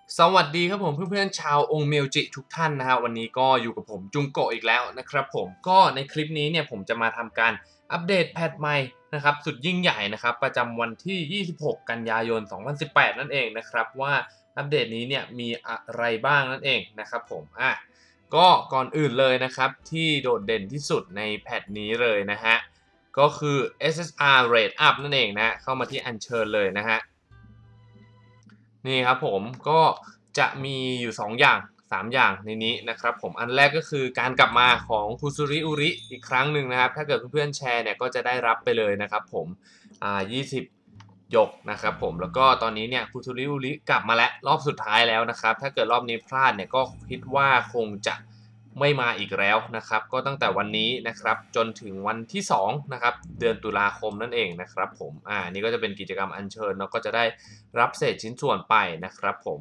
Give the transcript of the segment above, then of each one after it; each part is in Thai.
สวัสดีครับผมเพื่อนๆชาวองค์เมลจิทุกท่านนะฮะวันนี้ก็อยู่กับผมจุงโกะอีกแล้วนะครับผมก็ในคลิปนี้เนี่ยผมจะมาทำการอัปเดตแพทใหม่นะครับสุดยิ่งใหญ่นะครับประจำวันที่26กันยายน2018นั่นเองนะครับว่าอัปเดตนี้เนี่ยมีอะไรบ้างนั่นเองนะครับผมก็ก่อนอื่นเลยนะครับที่โดดเด่นที่สุดในแพทนี้เลยนะฮะก็คือ SSR Rate Up นั่นเองนะเข้ามาที่อัญเชิญเลยนะฮะ นี่ครับผมก็จะมีอยู่2อย่าง3อย่างในนี้นะครับผมอันแรกก็คือการกลับมาของคุซุริอุริอีกครั้งหนึ่งนะครับถ้าเกิดเพื่อนๆแชร์เนี่ยก็จะได้รับไปเลยนะครับผม20หยกนะครับผมแล้วก็ตอนนี้เนี่ยคุซุริอุริกลับมาแล้วรอบสุดท้ายแล้วนะครับถ้าเกิดรอบนี้พลาดเนี่ยก็คิดว่าคงจะไม่มาอีกแล้วนะครับก็ตั้งแต่วันนี้นะครับจนถึงวันที่2นะครับเดือนตุลาคมนั่นเองนะครับผมนี่ก็จะเป็นกิจกรรมอัญเชิญเนาะก็จะได้รับเศษชิ้นส่วนไปนะครับผม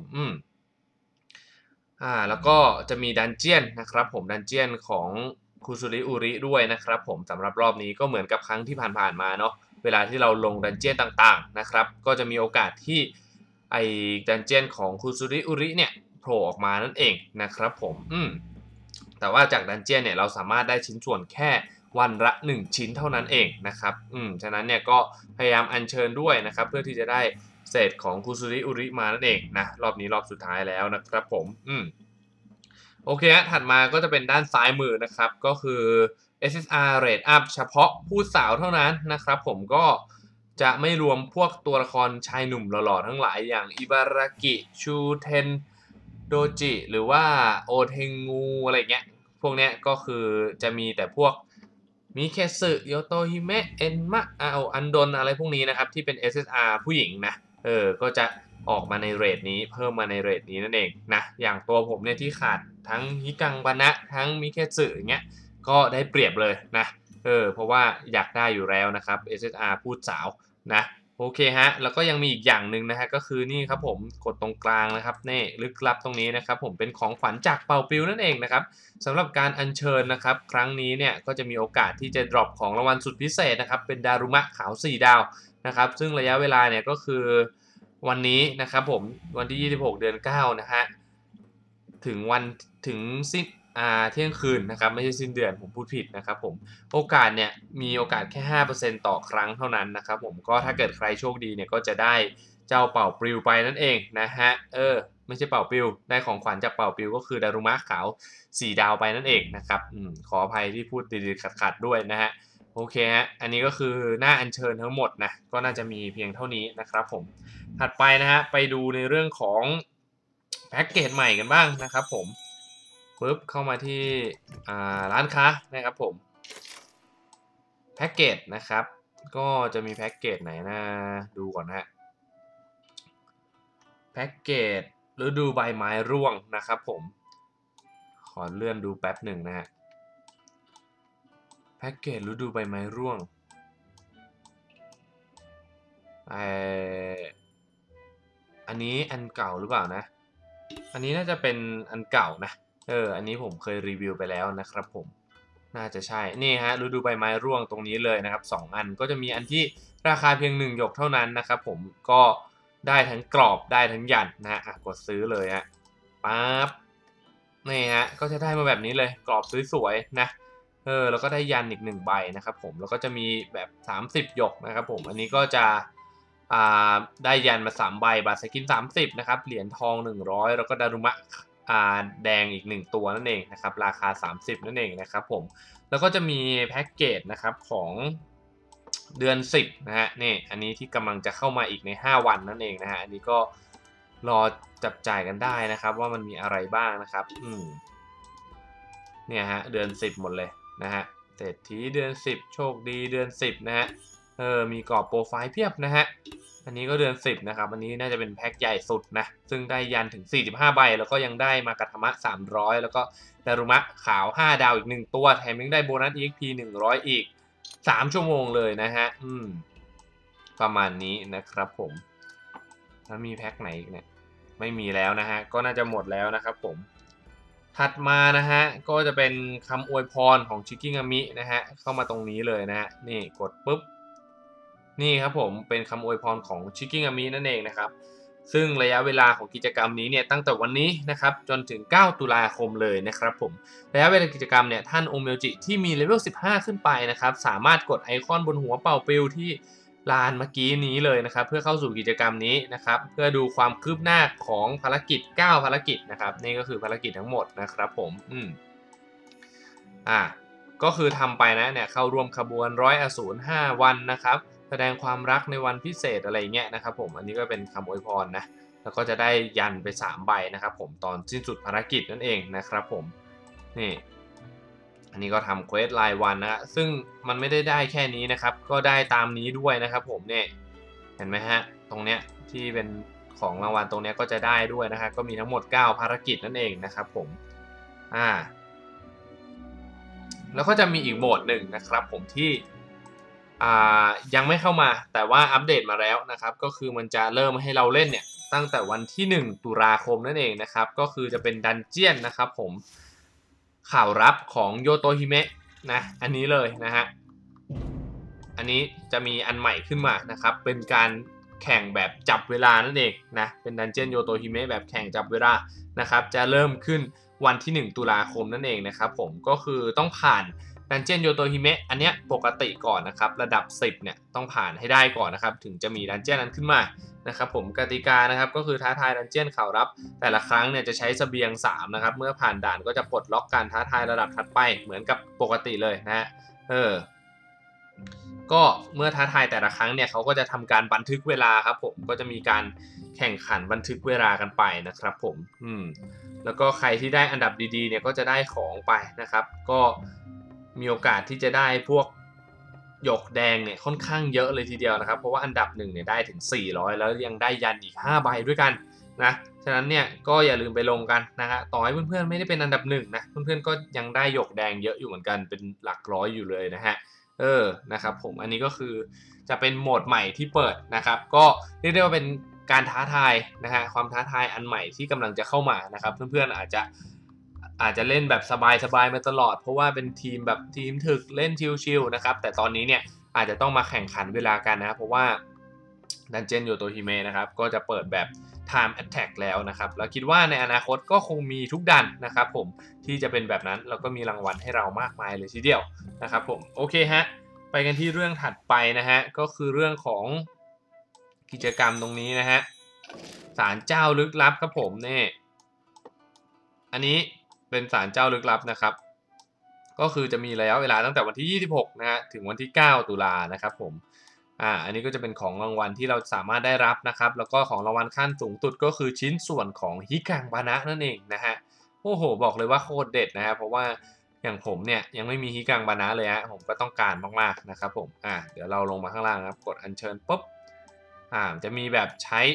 แล้วก็จะมีดันเจียนนะครับผมดันเจียนของคุซุริอุริด้วยนะครับผมสำหรับรอบนี้ก็เหมือนกับครั้งที่ผ่านๆมาเนาะเวลาที่เราลงดันเจียนต่างๆนะครับก็จะมีโอกาสที่ไอ้ดันเจียนของคุซุริอุริเนี่ยโผล่ออกมานั่นเองนะครับผมแต่ว่าจากดันเจียนเนี่ยเราสามารถได้ชิ้นส่วนแค่วันละ1ชิ้นเท่านั้นเองนะครับฉะนั้นเนี่ยก็พยายามอัญเชิญด้วยนะครับเพื่อที่จะได้เศษของคุซุริอุริมานั่นเองนะรอบนี้รอบสุดท้ายแล้วนะครับผมโอเคฮะถัดมาก็จะเป็นด้านซ้ายมือนะครับก็คือ SSR Rate Up เฉพาะผู้สาวเท่านั้นนะครับผมก็จะไม่รวมพวกตัวละครชายหนุ่มหล่อๆทั้งหลายอย่างอิบารากิชูเทนโดจิหรือว่าโอเทงงูอะไรเงี้ยพวกเนี้ยก็คือจะมีแต่พวกมิเคสึโยโตฮิเมะเอ็นมะอันดนอะไรพวกนี้นะครับที่เป็น SSR ผู้หญิงนะก็จะออกมาในเรทนี้เพิ่มมาในเรทนี้นั่นเองนะอย่างตัวผมเนี่ยที่ขาดทั้งฮิกังบานะทั้งมิเคสึอย่างเงี้ยก็ได้เปรียบเลยนะเพราะว่าอยากได้อยู่แล้วนะครับ SSR พูดสาวนะโอเคฮะแล้วก็ยังมีอีกอย่างหนึ่งนะฮะก็คือนี่ครับผมกดตรงกลางนะครับนี่ลึกลับตรงนี้นะครับผมเป็นของขวัญจากเป่าปิวนั่นเองนะครับสำหรับการอัญเชิญนะครับครั้งนี้เนี่ยก็จะมีโอกาสที่จะดรอปของรางวัลสุดพิเศษนะครับเป็นดารุมะขาว4ดาวนะครับซึ่งระยะเวลาเนี่ยก็คือวันนี้นะครับผมวันที่26เดือน9นะฮะถึงวันถึงสิ้นเที่ยงคืนนะครับไม่ใช่สิ้นเดือนผมพูดผิดนะครับผมโอกาสเนี่ยมีโอกาสแค่5%ต่อครั้งเท่านั้นนะครับผมก็ถ้าเกิดใครโชคดีเนี่ยก็จะได้เจ้าเป่าปลิวไปนั่นเองนะฮะไม่ใช่เป่าปลิวได้ของขวัญจากเป่าปลิวก็คือดารุมะขาว4ดาวไปนั่นเองนะครับขออภัยที่พูดติดๆขัดๆด้วยนะฮะโอเคฮะอันนี้ก็คือหน้าอัญเชิญทั้งหมดนะก็น่าจะมีเพียงเท่านี้นะครับผมถัดไปนะฮะไปดูในเรื่องของแพ็กเกจใหม่กันบ้างนะครับผมปึ๊บเข้ามาที่ร้านค้านะครับผมแพ็กเกจนะครับก็จะมีแพ็กเกจไหนนะดูก่อนนะฮะแพ็กเกจฤดูใบไม้ร่วงนะครับผมขอเลื่อนดูแป๊บหนึ่งนะฮะแพ็กเกจฤดูใบไม้ร่วงเอ่ออันนี้อันเก่าหรือเปล่านะอันนี้น่าจะเป็นอันเก่านะอันนี้ผมเคยรีวิวไปแล้วนะครับผมน่าจะใช่นี่ฮะฤดูใบไม้ร่วงตรงนี้เลยนะครับ2อันก็จะมีอันที่ราคาเพียง1หยกเท่านั้นนะครับผมก็ได้ทั้งกรอบได้ทั้งยันนะฮะกดซื้อเลยฮะปั๊บนี่ฮะก็จะได้มาแบบนี้เลยกรอบสวยๆนะแล้วก็ได้ยันอีก1ใบนะครับผมแล้วก็จะมีแบบ30หยกนะครับผมอันนี้ก็จะอ่าได้ยันมา3ใบบาทสกิน30นะครับเหรียญทอง100แล้วก็ดารุมะแดงอีก1ตัวนั่นเองนะครับราคา30นั่นเองนะครับผมแล้วก็จะมีแพ็กเกจนะครับของเดือน10นะฮะนี่อันนี้ที่กำลังจะเข้ามาอีกใน5วันนั่นเองนะฮะอันนี้ก็รอจับจ่ายกันได้นะครับว่ามันมีอะไรบ้างนะครับเนี่ยฮะเดือน10หมดเลยนะฮะเศรษฐีเดือน10โชคดีเดือน10นะฮะมีกรอบโปรไฟล์เพียบนะฮะอันนี้ก็เดือน10นะครับอันนี้น่าจะเป็นแพ็คใหญ่สุดนะซึ่งได้ยันถึง45ใบแล้วก็ยังได้มากาทามะ300แล้วก็ดารุมะขาว5ดาวอีก1ตัวแถมยังได้โบนัส EXP 100อีก3ชั่วโมงเลยนะฮะประมาณนี้นะครับผมแล้วมีแพ็คไหนอีกเนี่ยไม่มีแล้วนะฮะก็น่าจะหมดแล้วนะครับผม ถัดมานะฮะก็จะเป็นคำอวยพรของชิกิงามินะฮะเข้ามาตรงนี้เลยนะฮะนี่กดปุ๊บนี่ครับผมเป็นคำอวยพรของชิกิงามินั่นเองนะครับซึ่งระยะเวลาของกิจกรรมนี้เนี่ยตั้งแต่วันนี้นะครับจนถึง9ตุลาคมเลยนะครับผมระยะเวลากิจกรรมเนี่ยท่านโอเมลจิที่มีเลเวล15ขึ้นไปนะครับสามารถกดไอคอนบนหัวเป่าปลิวที่ลานเมื่อกี้นี้เลยนะครับเพื่อเข้าสู่กิจกรรมนี้นะครับเพื่อดูความคืบหน้าของภารกิจ9ภารกิจนะครับนี่ก็คือภารกิจทั้งหมดนะครับผมก็คือทำไปนะเนี่ยเข้าร่วมขบวนร้อยอสูร5วันนะครับแสดงความรักในวันพิเศษอะไรเงี้ยนะครับผมอันนี้ก็เป็นคำอวยพรนะแล้วก็จะได้ยันไป3ใบนะครับผมตอนสิ้นสุดภารกิจนั่นเองนะครับผมนี่อันนี้ก็ทำเควสรายวันนะซึ่งมันไม่ได้แค่นี้นะครับก็ได้ตามนี้ด้วยนะครับผมเนี่ยเห็นไหมฮะตรงเนี้ยที่เป็นของรางวัลตรงเนี้ยก็จะได้ด้วยนะฮะก็มีทั้งหมด9ภารกิจนั่นเองนะครับผมแล้วก็จะมีอีกโหมดหนึ่งนะครับผมที่ยังไม่เข้ามาแต่ว่าอัปเดตมาแล้วนะครับก็คือมันจะเริ่มให้เราเล่นเนี่ยตั้งแต่วันที่1ตุลาคมนั่นเองนะครับก็คือจะเป็นดันเจียนนะครับผมข่าวลับของโยโตฮิเมะนะอันนี้เลยนะฮะอันนี้จะมีอันใหม่ขึ้นมานะครับเป็นการแข่งแบบจับเวลานั่นเองนะเป็นดันเจียนโยโตฮิเมะแบบแข่งจับเวลานะครับจะเริ่มขึ้นวันที่1ตุลาคมนั่นเองนะครับผมก็คือต้องผ่านดันเจียนโยโตฮิเมะอันเนี้ยปกติก่อนนะครับระดับ10เนี่ยต้องผ่านให้ได้ก่อนนะครับถึงจะมีดันเจียนนั้นขึ้นมานะครับผมกติกานะครับก็คือท้าทายดันเจียนข่าวลับแต่ละครั้งเนี่ยจะใช้เสบียง3นะครับเมื่อผ่านด่านก็จะปลดล็อกการท้าทายระดับถัดไปเหมือนกับปกติเลยนะฮะก็เมื่อท้าทายแต่ละครั้งเนี่ยเขาก็จะทำการบันทึกเวลาครับผมก็จะมีการแข่งขันบันทึกเวลากันไปนะครับผมแล้วก็ใครที่ได้อันดับดีๆเนี่ยก็จะได้ของไปนะครับก็มีโอกาสที่จะได้พวกหยกแดงเนี่ยค่อนข้างเยอะเลยทีเดียวนะครับเพราะว่าอันดับ1เนี่ยได้ถึง400แล้วยังได้ยันอีก5ใบด้วยกันนะฉะนั้นเนี่ยก็อย่าลืมไปลงกันนะฮะต่อให้เพื่อนๆไม่ได้เป็นอันดับ1นะเพื่อนๆก็ยังได้หยกแดงเยอะอยู่เหมือนกันเป็นหลักร้อยอยู่เลยนะฮะนะครับผมอันนี้ก็คือจะเป็นโหมดใหม่ที่เปิดนะครับก็เรียกได้ว่าเป็นการท้าทายนะฮะความท้าทายอันใหม่ที่กำลังจะเข้ามานะครับเพื่อนๆอาจจะเล่นแบบสบายๆมาตลอดเพราะว่าเป็นทีมแบบทีมถึกเล่นชิลๆนะครับแต่ตอนนี้เนี่ยอาจจะต้องมาแข่งขันเวลากันนะเพราะว่าดันเจียนโยโตฮิเมะนะครับก็จะเปิดแบบ Time Attack แล้วนะครับแล้วคิดว่าในอนาคตก็คงมีทุกดันนะครับผมที่จะเป็นแบบนั้นแล้วก็มีรางวัลให้เรามากมายเลยทีเดียวนะครับผมโอเคฮะไปกันที่เรื่องถัดไปนะฮะก็คือเรื่องของกิจกรรมตรงนี้นะฮะศาลเจ้าลึกลับครับผมนี่อันนี้เป็นศาลเจ้าลึกลับนะครับก็คือจะมีระยะเวลาตั้งแต่วันที่26นะฮะถึงวันที่9ตุลานะครับผมอันนี้ก็จะเป็นของรางวัลที่เราสามารถได้รับนะครับแล้วก็ของรางวัลขั้นสูงสุดก็คือชิ้นส่วนของฮิกังบานะนั่นเองนะฮะโอ้โหบอกเลยว่าโคตรเด็ดนะฮะเพราะว่าอย่างผมเนี่ยยังไม่มีฮิกังบานะเลยฮะผมก็ต้องการมากๆนะครับผมเดี๋ยวเราลงมาข้างล่างครับกดอัญเชิญปุ๊บจะมีแบบใช้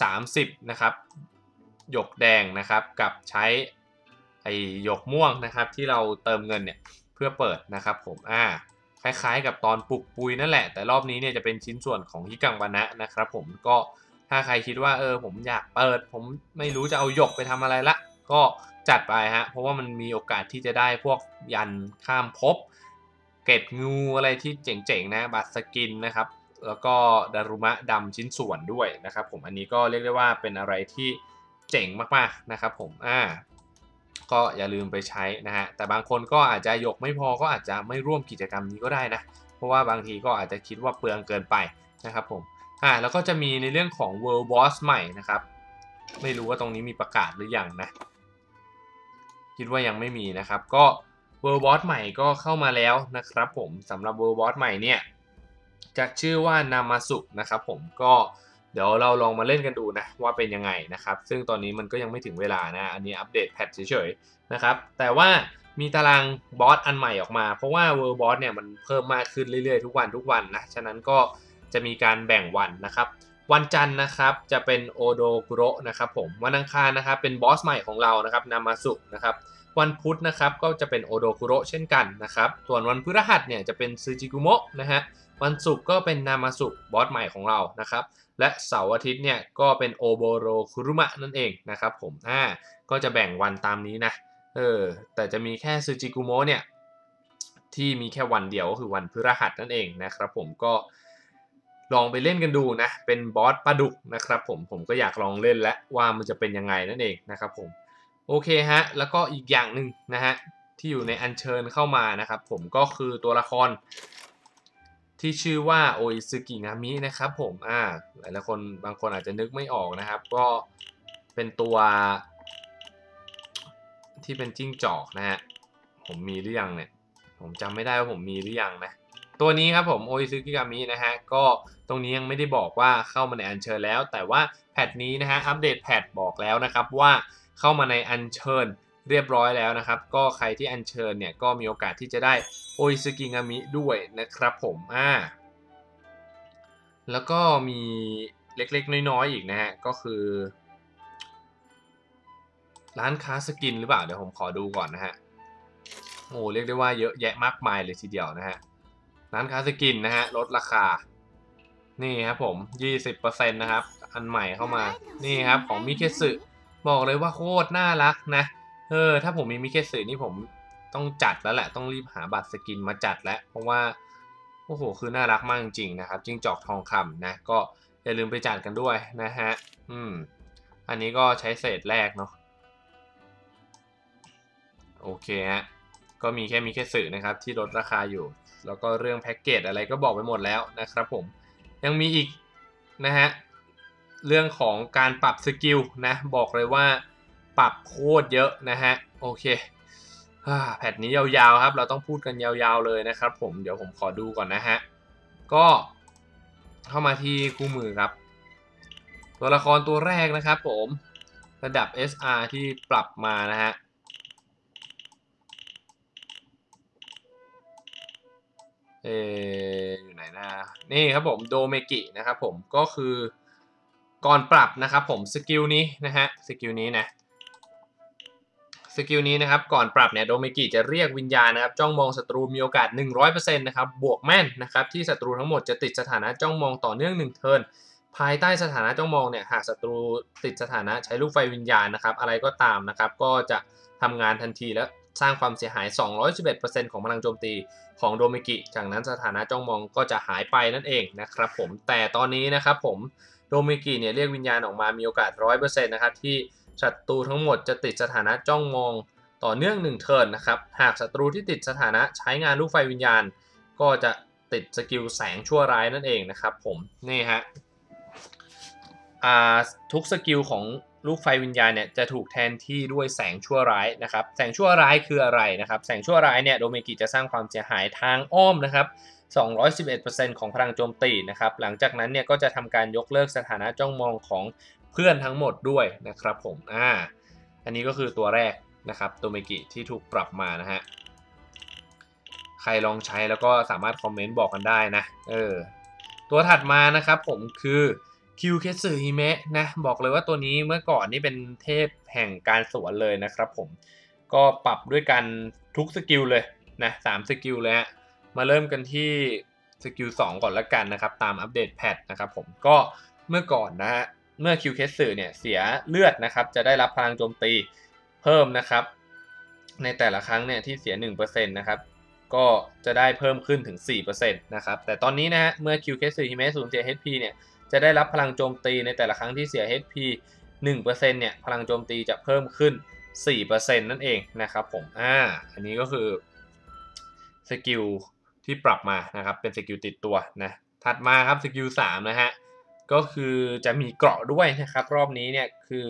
30นะครับหยกแดงนะครับกับใช้หยกม่วงนะครับที่เราเติมเงินเนี่ยเพื่อเปิดนะครับผมคล้ายๆกับตอนปลุกปุยนั่นแหละแต่รอบนี้เนี่ยจะเป็นชิ้นส่วนของฮิกังบานะนะครับผมก็ถ้าใครคิดว่าผมอยากเปิดผมไม่รู้จะเอาหยกไปทำอะไรละก็จัดไปฮะเพราะว่ามันมีโอกาสที่จะได้พวกยันข้ามภพเกล็ดงูอะไรที่เจ๋งๆนะบัตรสกินนะครับแล้วก็ดารุมะดำชิ้นส่วนด้วยนะครับผมอันนี้ก็เรียกได้ว่าเป็นอะไรที่เจ๋งมากๆนะครับผมก็อย่าลืมไปใช้นะฮะแต่บางคนก็อาจจะหยกไม่พอก็อาจจะไม่ร่วมกิจกรรมนี้ก็ได้นะเพราะว่าบางทีก็อาจจะคิดว่าเปลืองเกินไปนะครับผมแล้วก็จะมีในเรื่องของ World Boss ใหม่นะครับไม่รู้ว่าตรงนี้มีประกาศหรือยังนะคิดว่ายังไม่มีนะครับก็ World Boss ใหม่ก็เข้ามาแล้วนะครับผมสำหรับ World Boss ใหม่เนี่ยจะชื่อว่านามาสุนะครับผมก็เดี๋ยวเราลองมาเล่นกันดูนะว่าเป็นยังไงนะครับซึ่งตอนนี้มันก็ยังไม่ถึงเวลานะอันนี้อัปเดตแพทเฉยๆนะครับแต่ว่ามีตารางบอสอันใหม่ออกมาเพราะว่า World Boss เนี่ยมันเพิ่มมากขึ้นเรื่อยๆทุกวันนะฉะนั้นก็จะมีการแบ่งวันนะครับวันจันทร์นะครับจะเป็นโอโดกุโระนะครับผมวันอังคารนะครับเป็นบอสใหม่ของเรานะครับนามาสุนะครับวันพุธนะครับก็จะเป็นโอโดกุโระเช่นกันนะครับส่วนวันพฤหัสเนี่ยจะเป็นซึจิกุโมะนะฮะวันศุกร์ก็เป็นนามาสุบอสใหม่ของเรานะครับและเสาร์อาทิตย์เนี่ยก็เป็นโอโบโรคุรุมะนั่นเองนะครับผมก็จะแบ่งวันตามนี้นะแต่จะมีแค่ซึจิกุโมะเนี่ยที่มีแค่วันเดียวก็คือวันพฤหัสนั่นเองนะครับผมก็ลองไปเล่นกันดูนะเป็นบอสปลาดุกนะครับผมก็อยากลองเล่นและว่ามันจะเป็นยังไงนั่นเองนะครับผมโอเคฮะแล้วก็อีกอย่างหนึ่งนะฮะที่อยู่ในอัญเชิญเข้ามานะครับผมก็คือตัวละครที่ชื่อว่าโออิซึกิงามินะครับผมหลายๆคนบางคนอาจจะนึกไม่ออกนะครับก็เป็นตัวที่เป็นจิ้งจอกนะฮะผมมีหรือยังเนี่ยผมจำไม่ได้ว่าผมมีหรือยังนะตัวนี้ครับผมโออิซึกิงามินะฮะก็ตรงนี้ยังไม่ได้บอกว่าเข้ามาในอัญเชิญแล้วแต่ว่าแพทนี้นะฮะอัปเดตแพทบอกแล้วนะครับว่าเข้ามาในอัญเชิญเรียบร้อยแล้วนะครับก็ใครที่อัญเชิญเนี่ยก็มีโอกาสที่จะได้โออิซึกิงามิด้วยนะครับผมแล้วก็มีเล็กๆน้อยๆอีกนะฮะก็คือร้านค้าสกินหรือเปล่าเดี๋ยวผมขอดูก่อนนะฮะโอ้เรียกได้ว่าเยอะแยะมากมายเลยทีเดียวนะฮะร้านค้าสกินนะฮะลดราคานี่ครับผม 20% นะครับอันใหม่เข้ามานี่ครับของมิเคสึบอกเลยว่าโคตรน่ารักนะถ้าผมมีมิเคสึนี่ผมต้องจัดแล้วแหละต้องรีบหาบัตรสกินมาจัดแล้วเพราะว่าโอ้โหคือน่ารักมากจริงๆนะครับจิ้งจอกทองคำนะก็อย่าลืมไปจัดกันด้วยนะฮะอันนี้ก็ใช้เศษแรกเนาะโอเคฮะก็มีแค่สื่อนะครับที่ลดราคาอยู่แล้วก็เรื่องแพ็กเกจอะไรก็บอกไปหมดแล้วนะครับผมยังมีอีกนะฮะเรื่องของการปรับสกิลนะบอกเลยว่าปรับโคตรเยอะนะฮะโอเคแพทนี้ยาวๆครับเราต้องพูดกันยาวๆเลยนะครับผมเดี๋ยวผมขอดูก่อนนะฮะก็เข้ามาที่คู่มือครับตัวละครตัวแรกนะครับผมระดับ SR ที่ปรับมานะฮะอยู่ไหนนะนี่ครับผมโดเมกินะครับผมก็คือก่อนปรับนะครับผมสกิลนี้นะฮะสกิลนี้นะครับก่อนปรับเนี่ยโดเมกิจะเรียกวิญญาณนะครับจ้องมองศัตรูมีโอกาส 100% นะครับบวกแม่นนะครับที่ศัตรูทั้งหมดจะติดสถานะจ้องมองต่อเนื่อง1เทิร์นภายใต้สถานะจ้องมองเนี่ยหากศัตรูติดสถานะใช้ลูกไฟวิญญาณนะครับอะไรก็ตามนะครับก็จะทำงานทันทีและสร้างความเสียหาย 211% ของพลังโจมตีของโดเมกิจากนั้นสถานะจ้องมองก็จะหายไปนั่นเองนะครับผมแต่ตอนนี้นะครับผมโดเมกิเนี่ยเรียกวิญญาณออกมามีโอกาส 100% นะครับที่ศัตรูทั้งหมดจะติดสถานะจ้องมองต่อเนื่อง1เทิร์นนะครับหากศัตรูที่ติดสถานะใช้งานลูกไฟวิญญาณก็จะติดสกิลแสงชั่วร้ายนั่นเองนะครับผมนี่ฮะทุกสกิลของลูกไฟวิญญาณเนี่ยจะถูกแทนที่ด้วยแสงชั่วร้ายนะครับแสงชั่วร้ายคืออะไรนะครับแสงชั่วร้ายเนี่ยโดเมกิจะสร้างความเสียหายทางอ้อมนะครับ211% ของพลังโจมตีนะครับหลังจากนั้นเนี่ยก็จะทำการยกเลิกสถานะจ้องมองของเพื่อนทั้งหมดด้วยนะครับผมอันนี้ก็คือตัวแรกนะครับโดเมกิที่ถูกปรับมานะฮะใครลองใช้แล้วก็สามารถคอมเมนต์บอกกันได้นะตัวถัดมานะครับผมคือคิวเคสึฮิเมะนะบอกเลยว่าตัวนี้เมื่อก่อนนี่เป็นเทพแห่งการสวนเลยนะครับผมก็ปรับด้วยกันทุกสกิลเลยนะ3สกิลเลยฮะมาเริ่มกันที่สกิล2ก่อนละกันนะครับตามอัปเดตแพทนะครับผมก็เมื่อก่อนนะฮะเมื่อคิวเคสึเนี่ยเสียเลือดนะครับจะได้รับพลังโจมตีเพิ่มนะครับในแต่ละครั้งเนี่ยที่เสีย 1% นะครับก็จะได้เพิ่มขึ้นถึง 4% นะครับแต่ตอนนี้นะฮะเมื่อคิวเคสึฮิเมะสูญเสีย HP เนี่ยจะได้รับพลังโจมตีในแต่ละครั้งที่เสีย HP 1%เนี่ยพลังโจมตีจะเพิ่มขึ้น 4% นั่นเองนะครับผมอันนี้ก็คือสกิลที่ปรับมานะครับเป็นสกิลติดตัวนะถัดมาครับสกิล3นะฮะก็คือจะมีเกราะด้วยนะครับรอบนี้เนี่ยคือ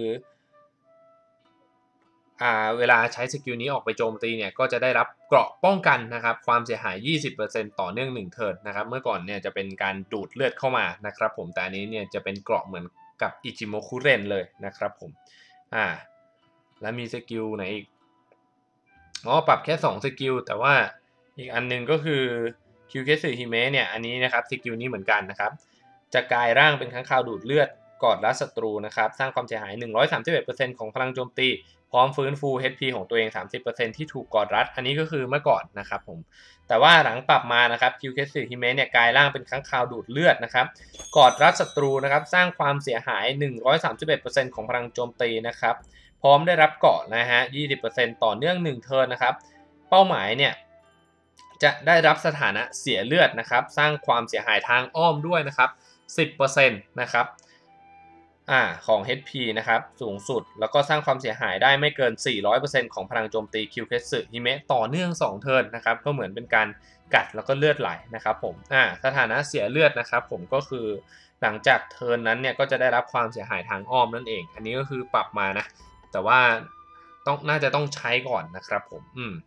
เวลาใช้สกิลนี้ออกไปโจมตีเนี่ยก็จะได้รับเกราะป้องกันนะครับความเสียหาย 20% ต่อเนื่อง1เทิร์นนะครับเมื่อก่อนเนี่ยจะเป็นการดูดเลือดเข้ามานะครับผมแต่อันนี้เนี่ยจะเป็นเกราะเหมือนกับอิจิโมคุเรนเลยนะครับผมแล้วมีสกิลไหนอีกปรับแค่2สกิลแต่ว่าอีกอันนึงก็คือคิวเคสึฮิเมะเนี่ยอันนี้นะครับสกิลนี้เหมือนกันนะครับจะกลายร่างเป็นค้างคาวดูดเลือดกอดรัดศัตรูนะครับสร้างความเสียหาย 131% ของพลังโจมตีพร้อมฟื้นฟู HP ของตัวเอง 30% ที่ถูกกอดรัดอันนี้ก็คือเมื่อก่อนนะครับผมแต่ว่าหลังปรับมานะครับคิวเคสึฮิเมะเนี่ยกลายร่างเป็นค้างคาวดูดเลือดนะครับกอดรัดศัตรูนะครับสร้างความเสียหาย 131% ของพลังโจมตีนะครับพร้อมได้รับเกาะนะฮะ 20% ต่อเนื่อง1เทิร์นนะครับเป้าหมายเนี่ยจะได้รับสถานะเสียเลือดนะครับสร้างความเสียหายทางอ้อมด้วยนะครับ 10%นะครับของ HP นะครับสูงสุดแล้วก็สร้างความเสียหายได้ไม่เกิน 400% ของพลังโจมตีคิวเคสึฮิเมะต่อเนื่อง2เทิร์นนะครับก็เหมือนเป็นการกัดแล้วก็เลือดไหลนะครับผมสถานะเสียเลือดนะครับผมก็คือหลังจากเทิร์นนั้นเนี่ยก็จะได้รับความเสียหายทางอ้อมนั่นเองอันนี้ก็คือปรับมานะแต่ว่าน่าจะต้องใช้ก่อนนะครับผม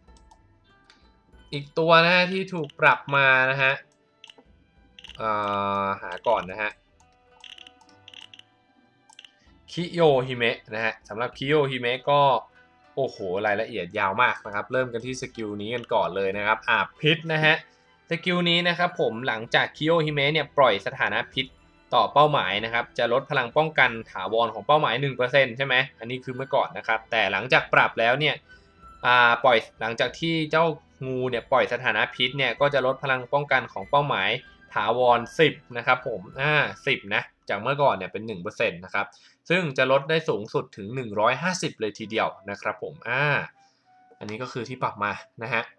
อีกตัวนะฮะที่ถูกปรับมานะฮะหาก่อนนะฮะคิโยฮิเมะนะฮะสำหรับคิโยฮิเมะก็โอ้โหรายละเอียดยาวมากนะครับเริ่มกันที่สกิลนี้กันก่อนเลยนะครับอาบพิษนะฮะสกิลนี้นะครับผมหลังจากคิโยฮิเมะเนี่ยปล่อยสถานะพิษต่อเป้าหมายนะครับจะลดพลังป้องกันถาวรของเป้าหมาย 1% ใช่ไหมอันนี้คือเมื่อก่อนนะครับแต่หลังจากปรับแล้วเนี่ยปล่อยหลังจากที่เจ้างูเนี่ยปล่อยสถานะพิษเนี่ยก็จะลดพลังป้องกันของเป้าหมายถาวร10นะครับผม10นะจากเมื่อก่อนเนี่ยเป็น 1% นะครับซึ่งจะลดได้สูงสุดถึง150เลยทีเดียวนะครับผมอันนี้ก็คือที่ปรับมานะฮะ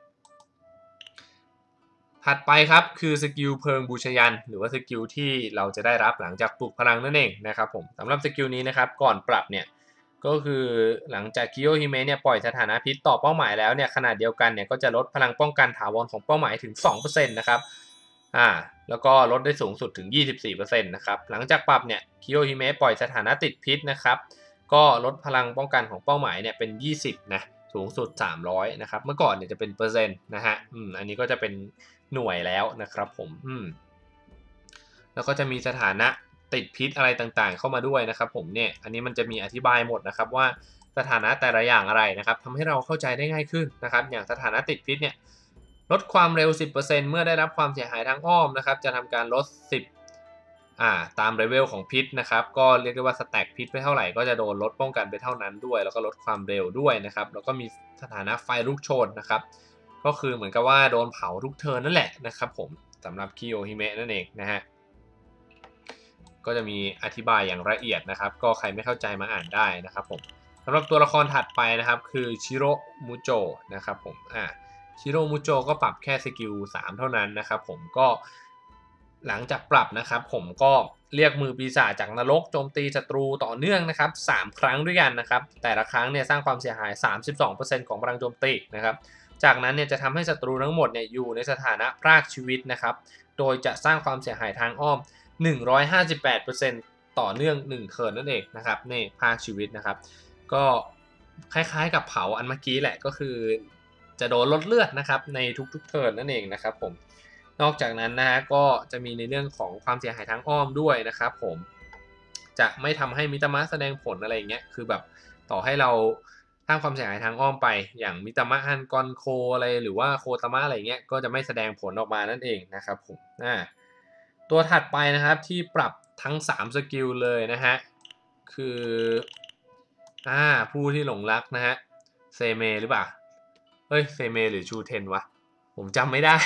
ถัดไปครับคือสกิลเพลิงบูชยันหรือว่าสกิลที่เราจะได้รับหลังจากปลุกพลังนั่นเองนะครับผมสำหรับสกิลนี้นะครับก่อนปรับเนี่ยก็คือหลังจากคิโยฮิเมะเนี่ยปล่อยสถานะพิษต่อเป้าหมายแล้วเนี่ยขนาดเดียวกันเนี่ยก็จะลดพลังป้องกันถาวรของเป้าหมายถึง 2% นะครับแล้วก็ลดได้สูงสุดถึง 24% นะครับหลังจากปรับเนี่ยคิโยฮิเมะปล่อยสถานะติดพิษนะครับก็ลดพลังป้องกันของเป้าหมายเนี่ยเป็น20นะสูงสุด300นะครับเมื่อก่อนเนี่ยจะเป็นเปอร์เซ็นต์นะฮะอันนี้ก็จะเป็นหน่วยแล้วนะครับผมแล้วก็จะมีสถานะติดพิษอะไรต่างๆเข้ามาด้วยนะครับผมเนี่ยอันนี้มันจะมีอธิบายหมดนะครับว่าสถานะแต่ละอย่างอะไรนะครับทำให้เราเข้าใจได้ง่ายขึ้นนะครับอย่างสถานะติดพิษเนี่ยลดความเร็ว 10% เมื่อได้รับความเสียหายทางอ้อมนะครับจะทำการลด10ตามเลเวลของพิษนะครับก็เรียกได้ว่าสแต็กพิษไปเท่าไหร่ก็จะโดนลดป้องกันไปเท่านั้นด้วยแล้วก็ลดความเร็วด้วยนะครับแล้วก็มีสถานะไฟลุกโชนนะครับก็คือเหมือนกับว่าโดนเผาทุกเทิร์นนั่นแหละนะครับผมสำหรับคิโยฮิเมะนั่นเองนะฮะก็จะมีอธิบายอย่างละเอียดนะครับก็ใครไม่เข้าใจมาอ่านได้นะครับผมสำหรับตัวละครถัดไปนะครับคือชิโร่มุโจนะครับผมชิโร่มุโจก็ปรับแค่สกิล3เท่านั้นนะครับผมก็หลังจากปรับนะครับผมก็เรียกมือปีศาจจากนรกโจมตีศัตรูต่อเนื่องนะครับ3ครั้งด้วยกันนะครับแต่ละครั้งเนี่ยสร้างความเสียหาย 32% ของพลังโจมตีนะครับจากนั้นเนี่ยจะทำให้ศัตรูทั้งหมดเนี่ยอยู่ในสถานะพรากชีวิตนะครับโดยจะสร้างความเสียหายทางอ้อม 158% ต่อเนื่อง1เทิร์นนั่นเองนะครับนี่พรากชีวิตนะครับก็คล้ายๆกับเผาอันเมื่อกี้แหละก็คือจะโดนลดเลือดนะครับในทุกๆเทิร์นนั่นเองนะครับผมนอกจากนั้นนะฮะก็จะมีในเรื่องของความเสียหายทางอ้อมด้วยนะครับผมจะไม่ทำให้มิตามะแสดงผลอะไรอย่างเงี้ยคือแบบต่อให้เราสร้างความเสียหายทางอ้อมไปอย่างมิตามะฮันกอนโคอะไรหรือว่าโคตามะอะไรเงี้ยก็จะไม่แสดงผลออกมานั่นเองนะครับผมตัวถัดไปนะครับที่ปรับทั้ง3สกิลเลยนะฮะคือผู้ที่หลงรักนะฮะเซเมหรือเปล่าเฮ้ยเซเมหรือชูเทนวะผมจำไม่ได้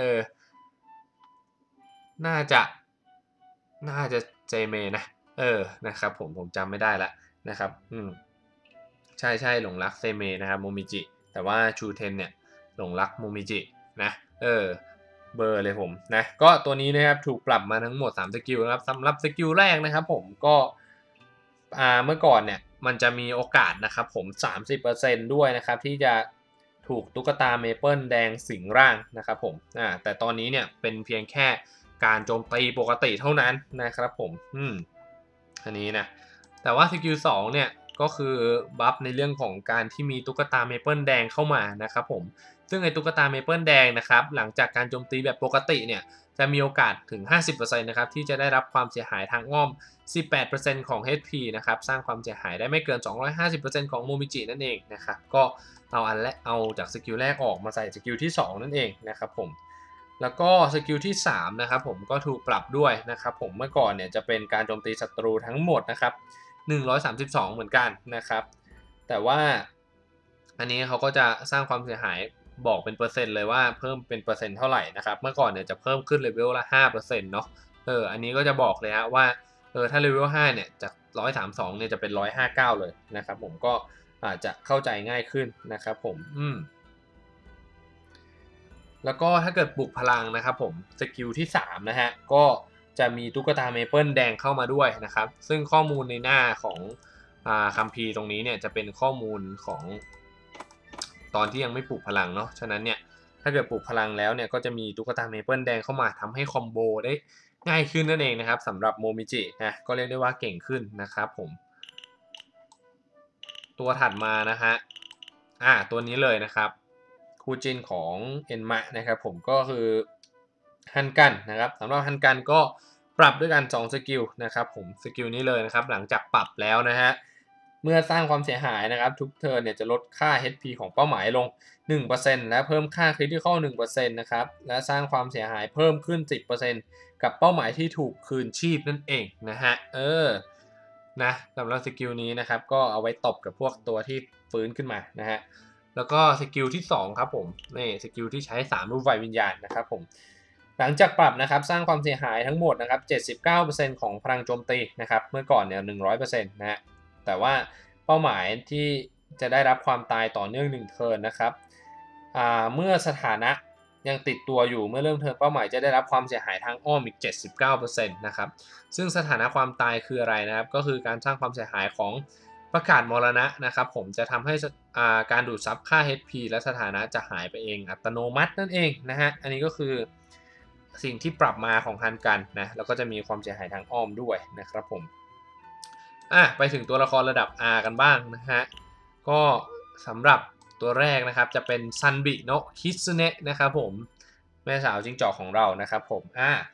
น่าจะเจเมนะนะครับผมจำไม่ได้ละนะครับใช่หลงรักเซเมนะครับโมมิจิแต่ว่าชูเทนเนี่ยหลงรักโมมิจินะเบอร์เลยผมนะก็ตัวนี้นะครับถูกปรับมาทั้งหมด3สกิลนะครับสำหรับสกิลแรกนะครับผมก็เมื่อก่อนเนี่ยมันจะมีโอกาสนะครับผม 30% ด้วยนะครับที่จะถูกตุ๊กตาเมเปิลแดงสิงร่างนะครับผมแต่ตอนนี้เนี่ยเป็นเพียงแค่การโจมตีปกติเท่านั้นนะครับผมอันนี้นะแต่ว่าสกิล2เนี่ยก็คือบัฟในเรื่องของการที่มีตุ๊กตาเมเปิลแดงเข้ามานะครับผมซึ่งไอตุ๊กตาเมเปิลแดงนะครับหลังจากการโจมตีแบบปกติเนี่ยจะมีโอกาสถึง 50% นะครับที่จะได้รับความเสียหายทางอ้อม 18% ของ HP นะครับสร้างความเสียหายได้ไม่เกิน 250% ของโมมิจินั่นเองนะครับก็เอาจากสกิลแรกออกมาใส่สกิลที่2นั่นเองนะครับผมแล้วก็สกิลที่3นะครับผมก็ถูกปรับด้วยนะครับผมเมื่อก่อนเนี่ยจะเป็นการโจมตีศัตรูทั้งหมดนะครับ132เหมือนกันนะครับแต่ว่าอันนี้เขาก็จะสร้างความเสียหายบอกเป็นเปอร์เซ็นต์เลยว่าเพิ่มเป็นเปอร์เซ็นต์เท่าไหร่นะครับเมื่อก่อนเนี่ยจะเพิ่มขึ้นเลเวลละ 5% เนาะอันนี้ก็จะบอกเลยฮะว่าถ้าเลเวล5เนี่ยจาก132เนี่ยจะเป็น159เลยนะครับผมก็อาจจะเข้าใจง่ายขึ้นนะครับผมแล้วก็ถ้าเกิดปลุกพลังนะครับผมสกิลที่3นะฮะก็จะมีตุ๊กตาเมเปิลแดงเข้ามาด้วยนะครับซึ่งข้อมูลในหน้าของคัมภีร์ตรงนี้เนี่ยจะเป็นข้อมูลของตอนที่ยังไม่ปลุกพลังเนาะฉะนั้นเนี่ยถ้าเกิดปลุกพลังแล้วเนี่ยก็จะมีตุ๊กตาเมเปิลแดงเข้ามาทำให้คอมโบได้ง่ายขึ้นนั่นเองนะครับสำหรับโมมิจินะก็เรียกได้ว่าเก่งขึ้นนะครับผมตัวถัดมานะฮะตัวนี้เลยนะครับคู่จินของเอ็นมะนะครับผมก็คือฮันกันนะครับสำหรับฮันกันก็ปรับด้วยกัน2สกิลนะครับผมสกิลนี้เลยนะครับหลังจากปรับแล้วนะฮะเมื่อสร้างความเสียหายนะครับทุกเทิร์นเนี่ยจะลดค่า HP ของเป้าหมายลง 1% และเพิ่มค่า Critical 1% นะครับและสร้างความเสียหายเพิ่มขึ้น 10% กับเป้าหมายที่ถูกคืนชีพนั่นเองนะฮะนะสำหรับสกิลนี้นะครับก็เอาไว้ตบกับพวกตัวที่ฟื้นขึ้นมานะฮะแล้วก็สกิลที่2ครับผมนี่สกิลที่ใช้3รูปไฟวิญญาณนะครับผมหลังจากปรับนะครับสร้างความเสียหายทั้งหมดนะครับ 79% ของพลังโจมตีนะครับเมื่อก่อนเนี่ย 100% นะฮะแต่ว่าเป้าหมายที่จะได้รับความตายต่อเนื่อง1เทิร์นนะครับเมื่อสถานะยังติดตัวอยู่เมื่อเริ่มเทิร์นเป้าหมายจะได้รับความเสียหายทางอ้อมอีก 79% นะครับซึ่งสถานะความตายคืออะไรนะครับก็คือการสร้างความเสียหายของประกาศมรณะนะครับผมจะทำให้การดูดซับค่า HP และสถานะจะหายไปเองอัตโนมัตินั่นเองนะฮะอันนี้ก็คือสิ่งที่ปรับมาของฮันกันนะแล้วก็จะมีความเสียหายทางอ้อมด้วยนะครับผมไปถึงตัวละครระดับ R กันบ้างนะฮะก็สำหรับตัวแรกนะครับจะเป็นซันบิโนะคิซึเนะนะครับผมแม่สาวจิ้งจอกของเรานะครับผม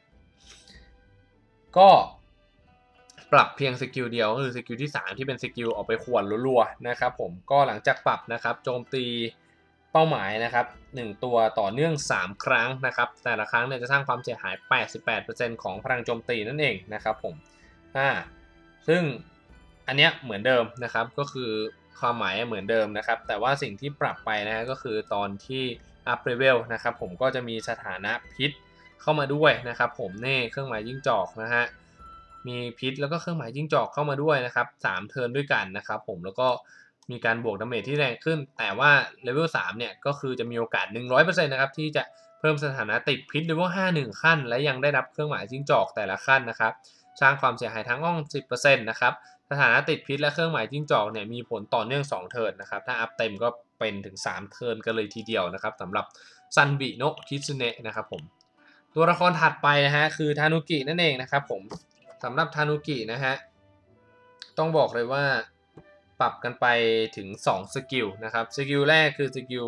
ก็ปรับเพียงสกิลเดียวก็คือสกิลที่3ที่เป็นสกิลออกไปข่วนรัวๆนะครับผมก็หลังจากปรับนะครับโจมตีเป้าหมายนะครับ1ตัวต่อเนื่อง3ครั้งนะครับแต่ละครั้งเนี่ยจะสร้างความเสียหาย 88% ของพลังโจมตีนั่นเองนะครับผมซึ่งอันเนี้ยเหมือนเดิมนะครับก็คือความหมายเหมือนเดิมนะครับแต่ว่าสิ่งที่ปรับไปนะฮะก็คือตอนที่อัพเลเวลนะครับผมก็จะมีสถานะพิษเข้ามาด้วยนะครับผมนี่เครื่องหมายจิ้งจอกนะฮะมีพิษแล้วก็เครื่องหมายจิ้งจอกเข้ามาด้วยนะครับ3เทิร์นด้วยกันนะครับผมแล้วก็มีการบวกดาเมจที่แรงขึ้นแต่ว่าเลเวล3เนี่ยก็คือจะมีโอกาส 100% นะครับที่จะเพิ่มสถานะติดพิษเลเวล5 1ขั้นและยังได้รับเครื่องหมายจิ้งจอกแต่ละขั้นนะครับสร้างความเสียหายทั้งอ้อม 10% นะครับสถานะติดพิษและเครื่องหมายจิ้งจอกเนี่ยมีผลต่อเนื่อง2เทิร์นนะครับถ้าอัพเต็มก็เป็นถึง3เทิร์นกันเลยทีเดียวนะครับสำหรับซันบิโนะคิซึเนะนะครับผมตัวละครถัดไปนะฮะคือทานุกินั่นเองนะครับผมสำหรับทานุกินะฮะต้องบอกเลยว่าปรับกันไปถึง2สกิลนะครับสกิลแรกคือสกิล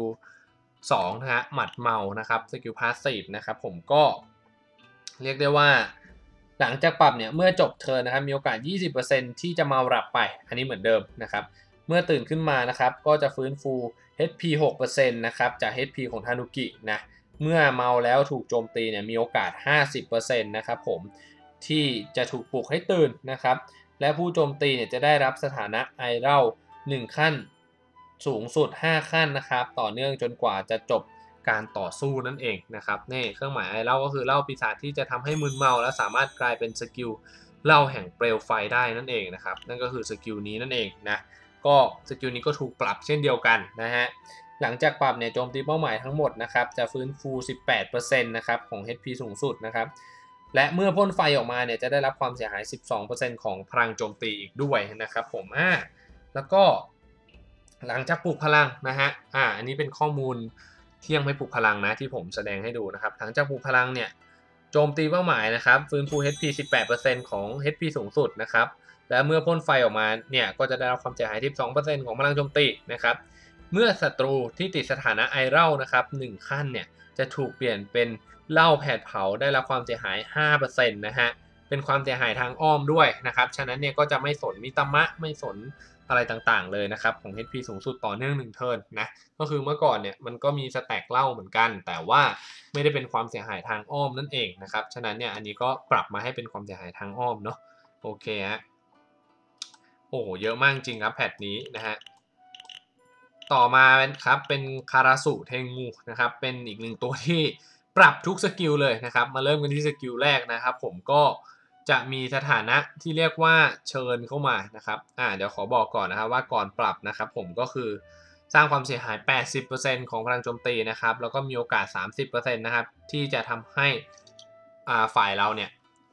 2นะฮะหมัดเมานะครับสกิลพาสซีฟนะครับผมก็เรียกได้ว่าหลังจากปรับเนี่ยเมื่อจบเทิร์นนะครับมีโอกาส 20% ที่จะเมาหลับไปอันนี้เหมือนเดิมนะครับเมื่อตื่นขึ้นมานะครับก็จะฟื้นฟู HP 6% นะครับจาก HP ของทานุกินะเมื่อเมาแล้วถูกโจมตีเนี่ยมีโอกาส 50% นะครับผมที่จะถูกปลุกให้ตื่นนะครับและผู้โจมตีเนี่ยจะได้รับสถานะไอเล่า1ขั้นสูงสุด5ขั้นนะครับต่อเนื่องจนกว่าจะจบการต่อสู้นั่นเองนะครับนี่เครื่องหมายไอเล่าก็คือเล่าปีศาจที่จะทำให้มึนเมาและสามารถกลายเป็นสกิลเล่าแห่งเปลวไฟได้นั่นเองนะครับนั่นก็คือสกิลนี้นั่นเองนะก็สกิลนี้ก็ถูกปรับเช่นเดียวกันนะฮะหลังจากปรับเนี่ยโจมตีเป้าหมายทั้งหมดนะครับจะฟื้นฟู 18% นะครับของ HP สูงสุดนะครับและเมื่อพ่นไฟออกมาเนี่ยจะได้รับความเสียหาย 12% ของพลังโจมตีอีกด้วยนะครับผมแล้วก็หลังจากปลุกพลังนะฮะอันนี้เป็นข้อมูลที่ยังไม่ปลุกพลังนะที่ผมแสดงให้ดูนะครับหลังจากปลุกพลังเนี่ยโจมตีเป้าหมายนะครับฟื้นฟู HP 18% ของ HP สูงสุดนะครับและเมื่อพ่นไฟออกมาเนี่ยก็จะได้รับความเสียหาย 12% ของพลังโจมตีนะครับเมื่อศัตรูที่ติดสถานะไอเล่านะครับ1ขั้นเนี่ยจะถูกเปลี่ยนเป็นเหล้าแผดเผาได้รับความเสียหาย 5% นะฮะเป็นความเสียหายทางอ้อมด้วยนะครับฉะนั้นเนี่ยก็จะไม่สนมิตามะไม่สนอะไรต่างๆเลยนะครับของ HP สูงสุดต่อเนื่อง1เทิร์นนะก็คือเมื่อก่อนเนี่ยมันก็มีสแต็กเหล้าเหมือนกันแต่ว่าไม่ได้เป็นความเสียหายทางอ้อมนั่นเองนะครับฉะนั้นเนี่ยอันนี้ก็ปรับมาให้เป็นความเสียหายทางอ้อมเนาะโอเคฮะโอ้โหเยอะมากจริงครับแพทนี้นะฮะต่อมาครับเป็นคาราสุเทงูนะครับเป็นอีกหนึ่งตัวที่ปรับทุกสกิลเลยนะครับมาเริ่มกันที่สกิลแรกนะครับผมก็จะมีสถานะที่เรียกว่าเชิญเข้ามานะครับเดี๋ยวขอบอกก่อนนะครับว่าก่อนปรับนะครับผมก็คือสร้างความเสียหาย 80% ของพลังโจมตีนะครับแล้วก็มีโอกาส 30% นะครับที่จะทำให้ฝ่ายเราเนี่ย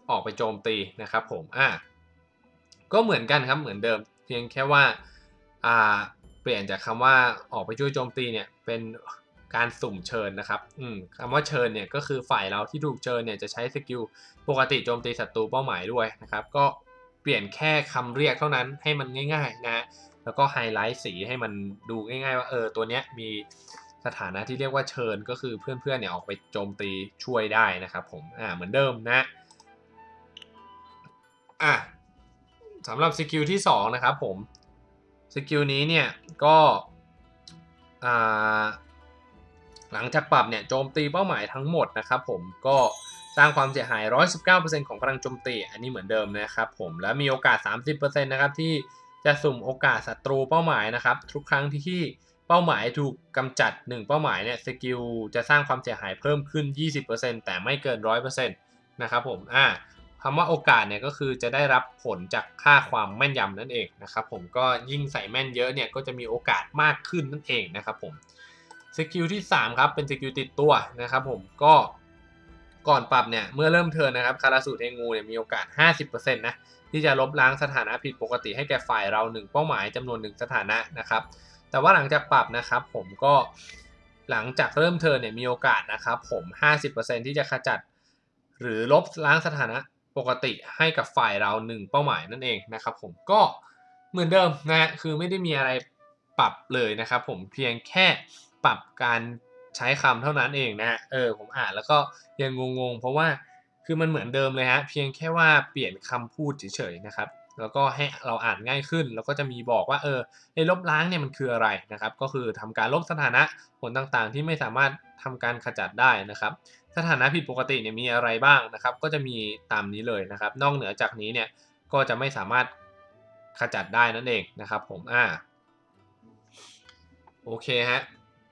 ออกไปโจมตีนะครับผมก็เหมือนกันครับเหมือนเดิมเพียงแค่ว่าเปลี่ยนจากคำว่าออกไปช่วยโจมตีเนี่ยเป็นการสุ่มเชิญนะครับคำว่าเชิญเนี่ยก็คือฝ่ายเราที่ถูกเชิญเนี่ยจะใช้สกิลปกติโจมตีศัตรูเป้าหมายด้วยนะครับก็เปลี่ยนแค่คำเรียกเท่านั้นให้มันง่ายๆนะแล้วก็ไฮไลท์สีให้มันดูง่ายๆว่าตัวเนี้ยมีสถานะที่เรียกว่าเชิญก็คือเพื่อนๆเนี่ยออกไปโจมตีช่วยได้นะครับผมเหมือนเดิมนะสำหรับสกิลที่2นะครับผมสกิลนี้เนี่ยก็หลังจากปรับเนี่ยโจมตีเป้าหมายทั้งหมดนะครับผมก็สร้างความเสียหาย 119% ของพลังโจมตีอันนี้เหมือนเดิมนะครับผมและมีโอกาส 30% นะครับที่จะสุ่มโอกาสศัตรูเป้าหมายนะครับทุกครั้งที่เป้าหมายถูกกำจัด1เป้าหมายเนี่ยสกิลจะสร้างความเสียหายเพิ่มขึ้น 20% แต่ไม่เกิน 100% นะครับผมคำว่าโอกาสเนี่ยก็คือจะได้รับผลจากค่าความแม่นยำนั่นเองนะครับผมก็ยิ่งใส่แม่นเยอะเนี่ยก็จะมีโอกาสมากขึ้นนั่นเองนะครับผมสกิลที่3ครับเป็นสกิลติดตัวนะครับผมก็ก่อนปรับเนี่ยเมื่อเริ่มเทิร์นนะครับคาราสูเทงูเนี่ยมีโอกาส 50% นะที่จะลบล้างสถานะผิดปกติให้แก่ฝ่ายเรา1เป้าหมายจำนวน1สถานะนะครับแต่ว่าหลังจากปรับนะครับผมก็หลังจากเริ่มเทิร์นเนี่ยมีโอกาสนะครับผม 50% ที่จะขจัดหรือลบล้างสถานะปกติให้กับฝ่ายเรา1เป้าหมายนั่นเองนะครับผมก็เหมือนเดิมนะคือไม่ได้มีอะไรปรับเลยนะครับผมเพียงแค่ปรับการใช้คำเท่านั้นเองนะผมอ่านแล้วก็ยังงงๆเพราะว่าคือมันเหมือนเดิมเลยฮะเพียงแค่ว่าเปลี่ยนคำพูดเฉยๆนะครับแล้วก็ให้เราอ่านง่ายขึ้นแล้วก็จะมีบอกว่าไอ้ลบล้างเนี่ยมันคืออะไรนะครับก็คือทำการลบสถานะผลต่างๆที่ไม่สามารถทำการขจัดได้นะครับสถานะผิดปกติเนี่ยมีอะไรบ้างนะครับก็จะมีตามนี้เลยนะครับนอกเหนือจากนี้เนี่ยก็จะไม่สามารถขจัดได้นั่นเองนะครับผมโอเคฮะ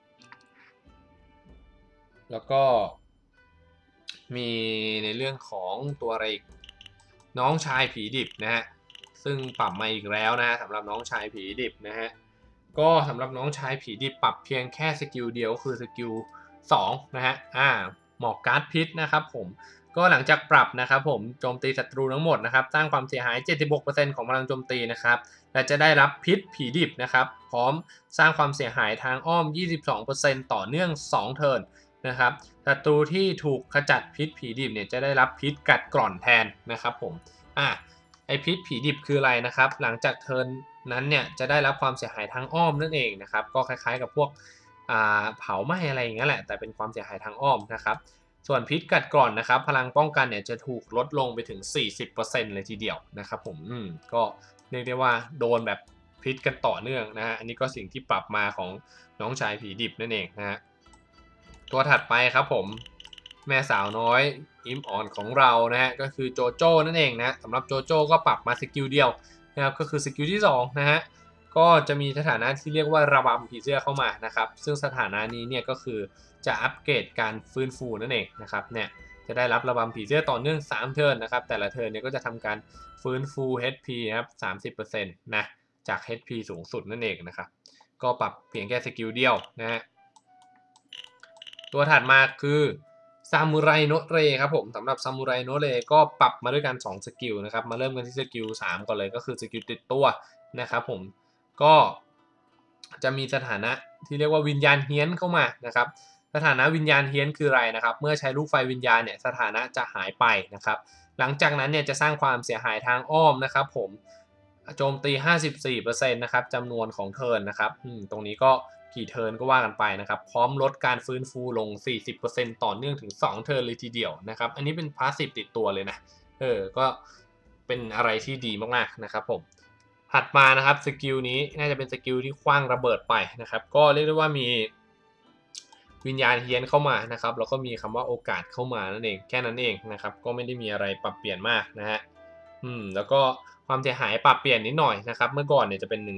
แล้วก็มีในเรื่องของตัวอะไรอีกน้องชายผีดิบนะฮะซึ่งปรับมาอีกแล้วนะฮะสำหรับน้องชายผีดิบนะฮะก็สำหรับน้องชายผีดิบปรับเพียงแค่สกิลเดียวคือสกิล2นะฮะหมอกการ์ดพิษนะครับผมก็หลังจากปรับนะครับผมโจมตีศัตรูทั้งหมดนะครับสร้างความเสียหาย 76% ของพลังโจมตีนะครับและจะได้รับพิษผีดิบนะครับพร้อมสร้างความเสียหายทางอ้อม 22% ต่อเนื่อง2เทิร์นนะครับศัตรูที่ถูกขจัดพิษผีดิบเนี่ยจะได้รับพิษกัดกร่อนแทนนะครับผมไอพิษผีดิบคืออะไรนะครับหลังจากเทิร์นนั้นเนี่ยจะได้รับความเสียหายทางอ้อมนั่นเองนะครับก็คล้ายๆกับพวกเผาไหม้อะไรอย่างเงี้ยแหละแต่เป็นความเสียหายทางอ้อมนะครับส่วนพิษกัดกร่อนนะครับพลังป้องกันเนี่ยจะถูกลดลงไปถึง 40% เลยทีเดียวนะครับผมก็เรียกได้ว่าโดนแบบพิษกันต่อเนื่องนะฮะอันนี้ก็สิ่งที่ปรับมาของน้องชายผีดิบนั่นเองนะฮะตัวถัดไปครับผมแม่สาวน้อยอิมอ่อนของเรานะฮะก็คือโจโจ้นั่นเองนะสำหรับโจโจ้ก็ปรับมาสกิลเดียวนะครับก็คือสกิลที่2นะฮะก็จะมีสถานะที่เรียกว่าระบำผีเสื้อเข้ามานะครับซึ่งสถานะนี้เนี่ยก็คือจะอัปเกรดการฟื้นฟูนั่นเองนะครับเนี่ยจะได้รับระบำผีเสื้อต่อเนื่อง3เทิร์นนะครับแต่ละเทิร์นเนี่ยก็จะทำการฟื้นฟู HP ครับ 30% นะจาก HP สูงสุดนั่นเองนะครับก็ปรับเพียงแค่สกิลเดียวนะฮะตัวถัดมาคือซามูไรโนเรครับผมสำหรับซามูไรโนเรก็ปรับมาด้วยกัน2สกิลนะครับมาเริ่มกันที่สกิล3ก่อนเลยก็คือสกิลติดตัวนะครับผมก็จะมีสถานะที่เรียกว่าวิญญาณเฮี้ยนเข้ามานะครับสถานะวิญญาณเฮี้ยนคืออะไรนะครับเมื่อใช้ลูกไฟวิญญาณเนี่ยสถานะจะหายไปนะครับหลังจากนั้นเนี่ยจะสร้างความเสียหายทางอ้อมนะครับผมโจมตี 54% นะครับจำนวนของเทิร์นนะครับตรงนี้ก็กี่เทิร์นก็ว่ากันไปนะครับพร้อมลดการฟื้นฟูลง 40% ต่อเนื่องถึง2เทิร์นเลยทีเดียวนะครับอันนี้เป็นพาสซีฟติดตัวเลยนะก็เป็นอะไรที่ดีมากๆนะครับผมถัดมานะครับสกิลนี้น่าจะเป็นสกิลที่ขว้างระเบิดไปนะครับก็เรียกได้ว่ามีวิญญาณเฮียนเข้ามานะครับแล้วก็มีคำว่าโอกาสเข้ามานั่นเองแค่นั้นเองนะครับก็ไม่ได้มีอะไรปรับเปลี่ยนมากนะฮะแล้วก็ความเสียหายปรับเปลี่ยนนิดหน่อยนะครับเมื่อก่อนเนี่ยจะเป็น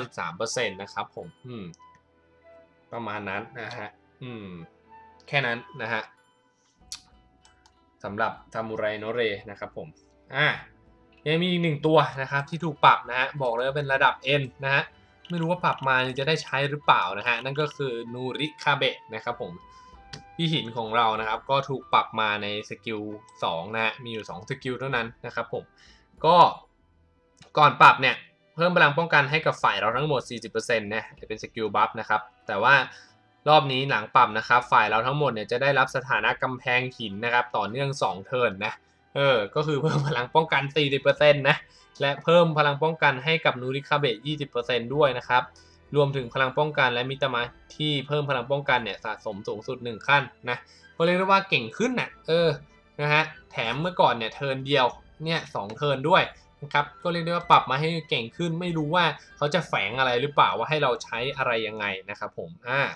193% นะครับผมประมาณนั้นนะฮะแค่นั้นนะฮะสำหรับซามูไรโนเรนะครับผมยังมีอีก1ตัวนะครับที่ถูกปรับนะฮะบอกเลยว่าเป็นระดับ N นะฮะไม่รู้ว่าปรับมาจะได้ใช้หรือเปล่านะฮะนั่นก็คือนูริคาเบะนะครับผมพี่หินของเรานะครับก็ถูกปรับมาในสกิล2นะฮะมีอยู่2สกิลเท่านั้นนะครับผมก็ก่อนปรับเนี่ยเพิ่มพลังป้องกันให้กับฝ่ายเราทั้งหมด 40% นะจะเป็นสกิลบัฟนะครับแต่ว่ารอบนี้หลังปรับนะครับฝ่ายเราทั้งหมดเนี่ยจะได้รับสถานะกำแพงหินนะครับต่อเนื่อง2เทิร์นนะก็คือเพิ่มพลังป้องกัน 40% นะและเพิ่มพลังป้องกันให้กับนูริคาเบะ 20% ด้วยนะครับรวมถึงพลังป้องกันและมิตามะที่เพิ่มพลังป้องกันเนี่ยสะสมสูงสุด1ขั้นนะก็เรียกได้ว่าเก่งขึ้นนะนะฮะแถมเมื่อก่อนเนี่ยเทิร์นเดียวเนี่ย2เทิร์นด้วยนะครับก็เรียกได้ว่าปรับมาให้เก่งขึ้นไม่รู้ว่าเขาจะแฝงอะไรหรือเปล่าว่าให้เราใช้อะไรยังไงนะครับผม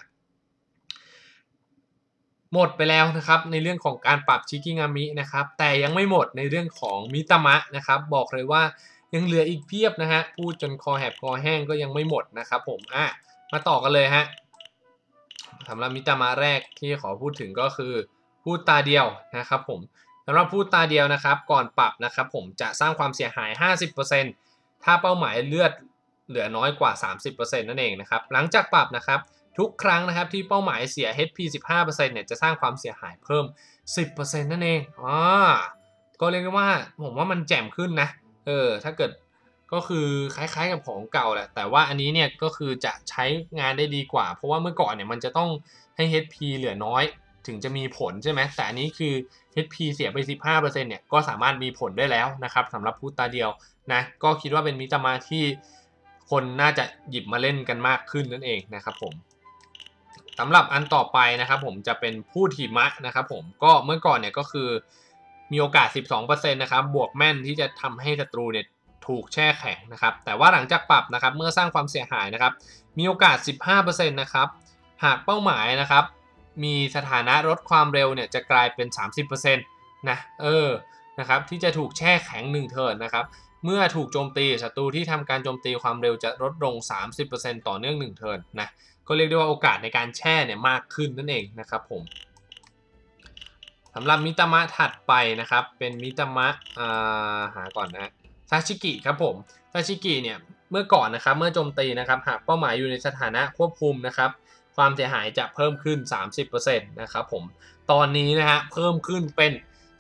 หมดไปแล้วนะครับในเรื่องของการปรับชิกิงามินะครับแต่ยังไม่หมดในเรื่องของมิตามะนะครับบอกเลยว่ายังเหลืออีกเพียบนะฮะพูดจนคอแหบคอแห้งก็ยังไม่หมดนะครับผมมาต่อกันเลยฮะสำหรับมิตามะแรกที่ขอพูดถึงก็คือพูดตาเดียวนะครับผมสำหรับพูดตาเดียวนะครับก่อนปรับนะครับผมจะสร้างความเสียหาย 50% ถ้าเป้าหมายเลือดเหลือน้อยกว่า 30% นั่นเองนะครับหลังจากปรับนะครับทุกครั้งนะครับที่เป้าหมายเสีย HP 15%เนี่ยจะสร้างความเสียหายเพิ่ม 10% นั่นเองก็เรียกได้ว่าผมว่ามันแจ่มขึ้นนะถ้าเกิดก็คือคล้ายๆกับของเก่าแหละแต่ว่าอันนี้เนี่ยก็คือจะใช้งานได้ดีกว่าเพราะว่าเมื่อก่อนเนี่ยมันจะต้องให้ HP เหลือน้อยถึงจะมีผลใช่ไหมแต่อันนี้คือ HP เสียไป 15% เนี่ยก็สามารถมีผลได้แล้วนะครับสำหรับพูดตาเดียวนะก็คิดว่าเป็นมิตามาที่คนน่าจะหยิบมาเล่นกันมากขึ้นนั่นเองนะครับผมสำหรับอันต่อไปนะครับผมจะเป็นพูดหิมะนะครับผมก็เมื่อก่อนเนี่ยก็คือมีโอกาส 12% นะครับบวกแม่นที่จะทำให้ศัตรูเนี่ยถูกแช่แข็งนะครับแต่ว่าหลังจากปรับนะครับเมื่อสร้างความเสียหายนะครับมีโอกาส 15% นะครับหากเป้าหมายนะครับมีสถานะลดความเร็วเนี่ยจะกลายเป็น 30% นะนะครับที่จะถูกแช่แข็ง1เทิร์นนะครับเมื่อถูกโจมตีศัตรูที่ทำการโจมตีความเร็วจะลดลง 30% ต่อเนื่อง1เทิร์นนะก็เรียกได้ว่าโอกาสในการแช่เนี่ยมากขึ้นนั่นเองนะครับผมสำหรับมิตามะถัดไปนะครับเป็นมิตามะหาก่อนนะซาชิกิครับผมซาชิกิเนี่ยเมื่อก่อนนะครับเมื่อโจมตีนะครับหากเป้าหมายอยู่ในสถานะควบคุมนะครับความเสียหายจะเพิ่มขึ้น 30% นะครับผมตอนนี้นะฮะเพิ่มขึ้นเป็น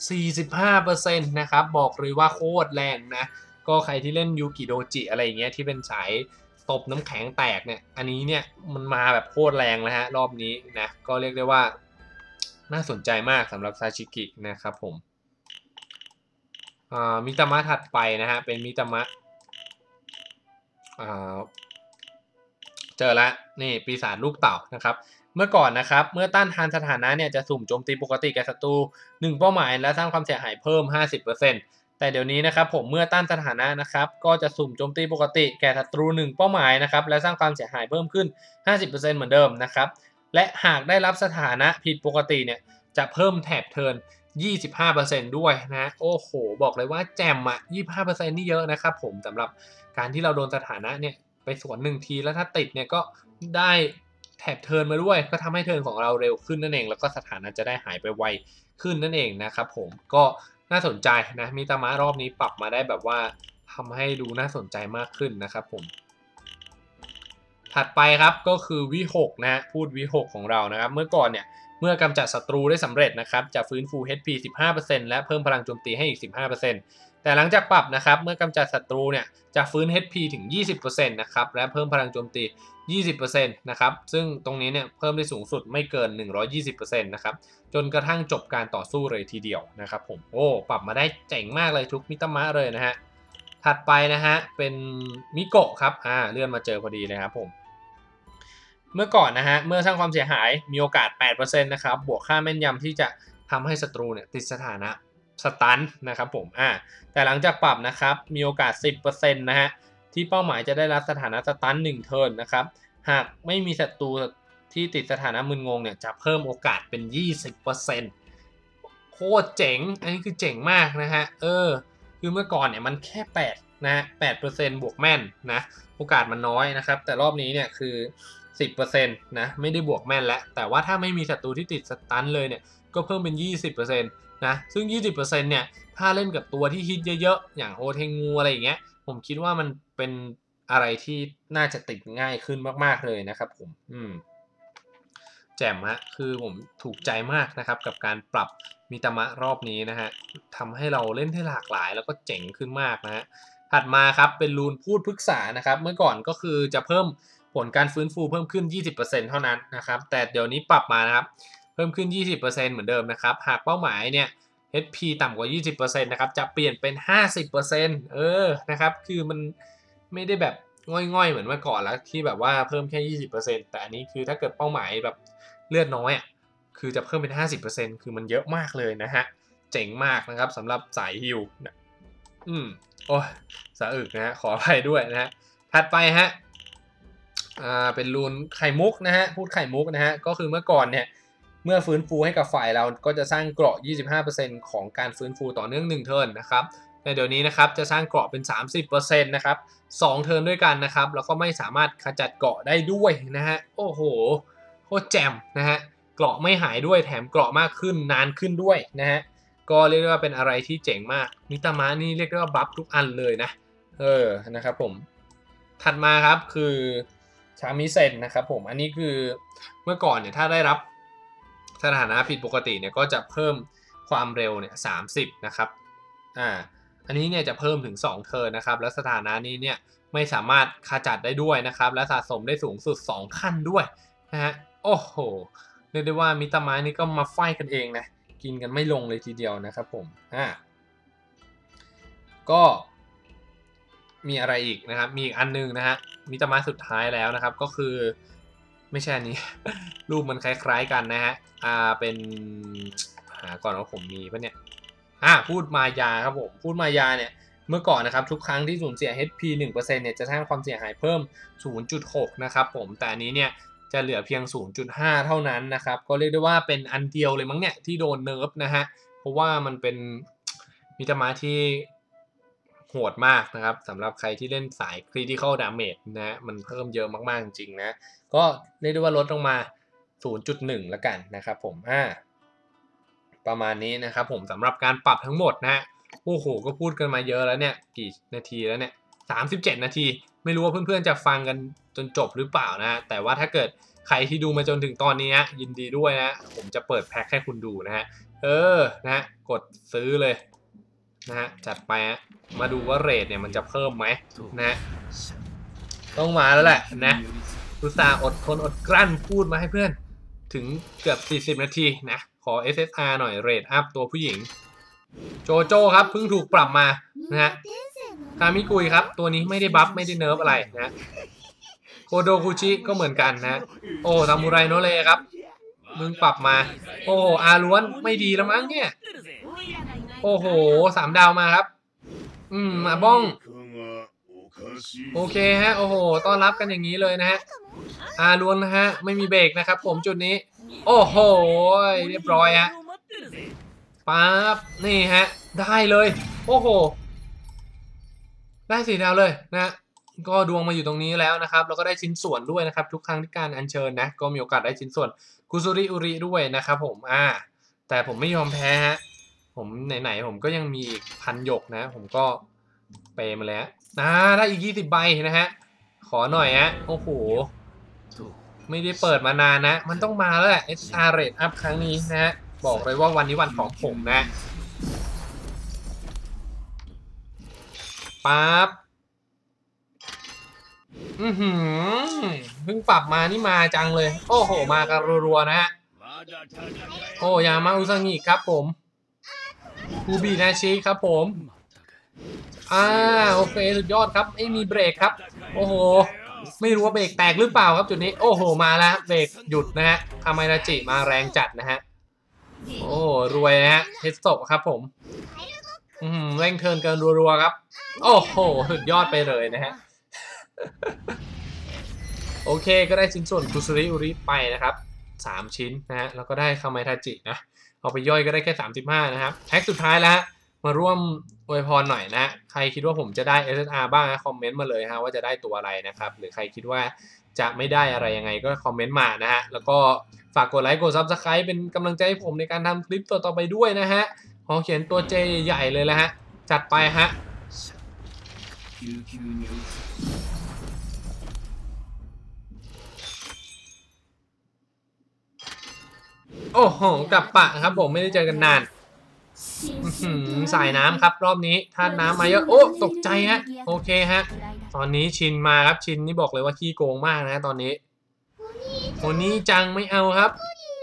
45% นะครับบอกเลยว่าโคตรแรงนะก็ใครที่เล่นยูกิโดจิอะไรอย่างเงี้ยที่เป็นสายตบน้ำแข็งแตกเนี่ยอันนี้เนี่ยมันมาแบบโคตรแรงแล้วฮะรอบนี้นะก็เรียกได้ว่าน่าสนใจมากสำหรับซาชิกินะครับผมมิตามะถัดไปนะฮะเป็นมิตามะเจอแล้วนี่ปีศาจลูกเต่านะครับเมื่อก่อนนะครับเมื่อต้านทานสถานะเนี่ยจะสุ่มโจมตีปกติแก่ศัตรู1เป้าหมายและสร้างความเสียหายเพิ่ม 50%แต่เดี๋ยวนี้นะครับผมเมื่อต้านสถานะนะครับก็จะสุ่มโจมตีปกติแก่ศัตรู1เป้าหมายนะครับและสร้างความเสียหายเพิ่มขึ้น 50%เหมือนเดิมนะครับและหากได้รับสถานะผิดปกติเนี่ยจะเพิ่มแถบเทิร์น 25% ด้วยนะโอ้โหบอกเลยว่าแจ่ม25%นี่เยอะนะครับผมสำหรับการที่เราโดนสถานะเนี่ยไปสวน1ทีแล้วถ้าติดเนี่ยก็ได้แถบเทิร์นมาด้วยก็ทำให้เทิร์นของเราเร็วขึ้นนั่นเองแล้วก็สถานะจะได้หายไปไวขึ้นนั่นเองนะครับผมก็น่าสนใจนะมิตามะรอบนี้ปรับมาได้แบบว่าทำให้ดูน่าสนใจมากขึ้นนะครับผมถัดไปครับก็คือวิหกนะพูดวิหกของเรานะครับเมื่อก่อนเนี่ยเมื่อกำจัดศัตรูได้สำเร็จนะครับจะฟื้นฟู HP 15% และเพิ่มพลังโจมตีให้อีก 15%แต่หลังจากปรับนะครับเมื่อกำจัดศัตรูเนี่ยจะฟื้น HP ถึง 20% นะครับและเพิ่มพลังโจมตี 20% นะครับซึ่งตรงนี้เนี่ยเพิ่มได้สูงสุดไม่เกิน 120% นะครับจนกระทั่งจบการต่อสู้เลยทีเดียวนะครับผมปรับมาได้เจ๋งมากเลยทุกมิตามะเลยนะฮะถัดไปนะฮะเป็นมิโกะครับเลื่อนมาเจอพอดีเลยครับผมเมื่อก่อนนะฮะเมื่อสร้างความเสียหายมีโอกาส 8% นะครับบวกค่าแม่นยำที่จะทำให้ศัตรูเนี่ยติดสถานะสตันนะครับผมแต่หลังจากปรับนะครับมีโอกาส 10% นะฮะที่เป้าหมายจะได้รับสถานะสตัน1เทิร์นนะครับหากไม่มีศัตรูที่ติดสถานะมึนงงเนี่ยจะเพิ่มโอกาสเป็น 20%โคตรเจ๋งอันนี้คือเจ๋งมากนะฮะคือเมื่อก่อนเนี่ยมันแค่8นะฮะ 8% บวกแม่นนะโอกาสมันน้อยนะครับแต่รอบนี้เนี่ยคือ 10% นะไม่ได้บวกแม่นแล้วแต่ว่าถ้าไม่มีศัตรูที่ติดสตันเลยเนี่ยก็เพิ่มเป็น 20% นะซึ่ง 20% เนี่ยถ้าเล่นกับตัวที่ฮิตเยอะๆอย่างโอเทงูอะไรอย่างเงี้ยผมคิดว่ามันเป็นอะไรที่น่าจะติดง่ายขึ้นมากๆเลยนะครับผมแจ่มฮะคือผมถูกใจมากนะครับกับการปรับมิตามะรอบนี้นะฮะทำให้เราเล่นได้หลากหลายแล้วก็เจ๋งขึ้นมากนะฮะถัดมาครับเป็นรูนพูดปรึกษานะครับเมื่อก่อนก็คือจะเพิ่มผลการฟื้นฟูเพิ่มขึ้น 20% เท่านั้นนะครับแต่เดี๋ยวนี้ปรับมานะครับเพิ่มขึ้น 20%เหมือนเดิมนะครับหากเป้าหมายเนี่ย HP ต่ำกว่า 20% นะครับจะเปลี่ยนเป็น 50% นะครับคือมันไม่ได้แบบง่อยๆเหมือนเมื่อก่อนแล้วที่แบบว่าเพิ่มแค่ 20% แต่อันนี้คือถ้าเกิดเป้าหมายแบบเลือดน้อยอ่ะคือจะเพิ่มเป็น 50% คือมันเยอะมากเลยนะฮะเจ๋งมากนะครับสำหรับสายฮิลโอ้ยสะอึกนะฮะขออภัยด้วยนะฮะถัดไปฮะเป็นรูนไข่มุกนะฮะพูดไข่มุกนะฮะก็คือเมื่อก่อนเนี่ยเมื่อฟื้นฟูให้กับฝ่ายเราก็จะสร้างเกราะ 25% ของการฟื้นฟูต่อเนื่อง1เทิร์นนะครับแต่เดี๋ยวนี้นะครับจะสร้างเกราะเป็น 30% นะครับ2เทิร์นด้วยกันนะครับแล้วก็ไม่สามารถขจัดเกราะได้ด้วยนะฮะโอ้โหโคตรแจ่มนะฮะเกราะไม่หายด้วยแถมเกราะมากขึ้นนานขึ้นด้วยนะฮะก็เรียกได้ว่าเป็นอะไรที่เจ๋งมากมิตามะนี่เรียกได้ว่าบัฟทุกอันเลยนะนะครับผมถัดมาครับคือชามิเซนนะครับผมอันนี้คือเมื่อก่อนเนี่ยถ้าได้รับสถานะผิดปกติเนี่ยก็จะเพิ่มความเร็วเนี่ย30นะครับอันนี้เนี่ยจะเพิ่มถึง2เทิร์นนะครับแล้วสถานะนี้เนี่ยไม่สามารถขจัดได้ด้วยนะครับและสะสมได้สูงสุด2ขั้นด้วยนะฮะโอ้โหเรียกได้ว่ามิตามะนี่ก็มาไฟกันเองนะกินกันไม่ลงเลยทีเดียวนะครับผมก็มีอะไรอีกนะครับมีอีกอันนึงนะฮะมิตามะสุดท้ายแล้วนะครับก็คือไม่ใช่อันนี้ รูปมันคล้ายๆกันนะฮะเป็นหาก่อนว่าผมมีปะเนี่ยพูดมายาครับผมพูดมายาเนี่ยเมื่อก่อนนะครับทุกครั้งที่สูญเสีย HP 1% เนี่ยจะสร้างความเสียหายเพิ่ม 0.6 นะครับผมแต่อันนี้เนี่ยจะเหลือเพียง 0.5 เท่านั้นนะครับก็เรียกได้ว่าเป็นอันเดียวเลยมั้งเนี่ยที่โดนเนิร์ฟนะฮะเพราะว่ามันเป็นมิตามะที่โหดมากนะครับสำหรับใครที่เล่นสาย Critical Damage นะมันเพิ่มเยอะมากๆจริงๆนะก็เรียกได้ว่าลดลงมา 0.1 แล้วกันนะครับผมประมาณนี้นะครับผมสำหรับการปรับทั้งหมดนะโอ้โหก็พูดกันมาเยอะแล้วเนี่ยกี่นาทีแล้วเนี่ย37 นาทีไม่รู้ว่าเพื่อนๆจะฟังกันจนจบหรือเปล่านะแต่ว่าถ้าเกิดใครที่ดูมาจนถึงตอนนี้ยินดีด้วยนะผมจะเปิดแพ็คให้คุณดูนะฮะนะกดซื้อเลยนะฮะจัดไปมาดูว่าเรทเนี่ยมันจะเพิ่มไหมนะต้องมาแล้วแหละนะอุตส่าห์อดทนอดกลั้นพูดมาให้เพื่อนถึงเกือบ40 นาทีนะขอ SSR หน่อยเรทอัพตัวผู้หญิงโจโจ้ครับเพิ่งถูกปรับมานะฮะคามิกุยครับตัวนี้ไม่ได้บัฟไม่ได้เนิร์ฟอะไรนะโคโดคุชิก็เหมือนกันนะโอ้ซามูไรโนเล่ครับมึงปรับมาโอ้อาล้วนไม่ดีแล้วมั้งเนี่ยโอ้โห3 ดาวมาครับมาบ้องโอเคฮะโอ้โหต้อนรับกันอย่างนี้เลยนะฮะล้วนนะฮะไม่มีเบรกนะครับผมจุดนี้โอ้โหเรียบร้อยฮะปั๊บนี่ฮะได้เลยโอ้โหได้4 ดาวเลยนะก็ดวงมาอยู่ตรงนี้แล้วนะครับแล้วก็ได้ชิ้นส่วนด้วยนะครับทุกครั้งที่การอัญเชิญนะก็มีโอกาสได้ชิ้นส่วนคุซุริอุริด้วยนะครับผมแต่ผมไม่ยอมแพ้ฮะผมไหนๆผมก็ยังมีอีกพันหยกนะผมก็เปมาแล้วได้อีก20 ใบนะฮะขอหน่อยฮะโอ้โหไม่ได้เปิดมานานนะมันต้องมาแล้วแหละ SR Rate Up ครั้งนี้นะฮะบอกเลยว่าวันนี้วันของผมนะปั๊บเพิ่งปรับมานี่มาจังเลยโอ้โหมากันรัวๆนะฮะโอ้ยามาอุซังิครับผมคูบินาชิครับผมโอเคสุดยอดครับไม่มีเบรกครับโอ้โหไม่รู้ว่าเบรกแตกหรือเปล่าครับจุดนี้โอ้โหมาแล้วเบรกหยุดนะฮะคาไมราจิมาแรงจัดนะฮะโอ้รวยนะฮะเฮสโตะครับผมเร่งเทิร์นเกินรัวๆครับโอ้โหสุดยอดไปเลยนะฮะโอเคก็ได้ชิ้นส่วนคุซุริอุริไปนะครับ3 ชิ้นนะฮะแล้วก็ได้คาไมทาจินะเอาไปย่อยก็ได้แค่35นะครับแพ็คสุดท้ายแล้วมาร่วมอวยพรหน่อยนะใครคิดว่าผมจะได้ SSR บ้างคอมเมนต์มาเลยฮะว่าจะได้ตัวอะไรนะครับหรือใครคิดว่าจะไม่ได้อะไรยังไงก็คอมเมนต์มานะฮะแล้วก็ฝากกดไลค์กด Subscribe เป็นกำลังใจให้ผมในการทำคลิปต่อไปด้วยนะฮะขอเขียนตัว J ใหญ่เลยแล้วฮะจัดไปฮะโอ้โหกับปะครับผมไม่ได้เจอกันนานสายน้ำครับรอบนี้ธาตุน้ำมาเยอะโอ้ตกใจฮะโอเคฮะตอนนี้ชินมาครับชินนี่บอกเลยว่าขี้โกงมากนะตอนนี้โอนี่จังไม่เอาครับ